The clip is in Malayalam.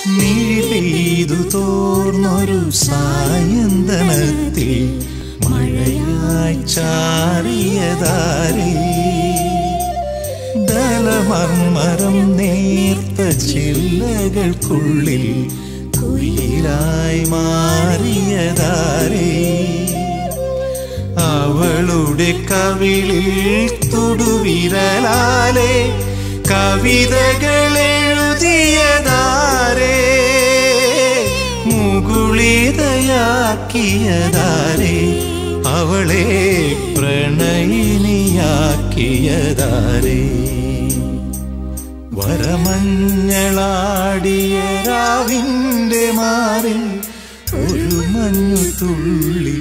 മിഴി പെയ്തു തോർന്നൊരു സായന്തനത്തിൽ മഴയായി ചാറിയതാരേ ദലമർമരം നേർത്ത ചില്ലകൾക്കുള്ളിൽ കുയിലായി മാറിയതാരേ അവളുടെ കവിളിൽ തൊടുവിരലാലെ കവിതകളെഴുതിയതാരേ മുകുളിതയാക്കിയതാരേ അവളെ പ്രണയിനിയാക്കിയതാരേ വരമഞ്ഞളാടിയ രാവിൻ്റെ മാറിൽ ഒരു മഞ്ഞുതുള്ളി